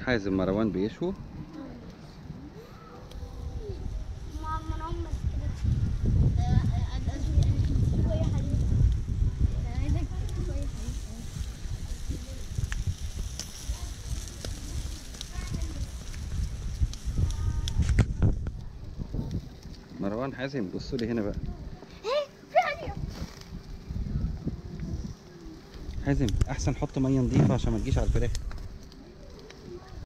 حازم مروان بيشوا. مروان حازم بصوا لي هنا بقى. حازم احسن حط ميه نظيفه عشان ما تجيش على الفراخ.